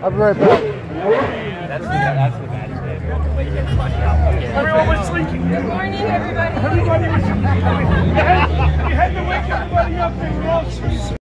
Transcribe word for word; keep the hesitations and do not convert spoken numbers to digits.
I'll be right back. That's the, that's the match, man. Everyone was sleeping. Good morning, everybody. Everybody was sleeping. You had, you had to wake everybody up. They were all sleeping.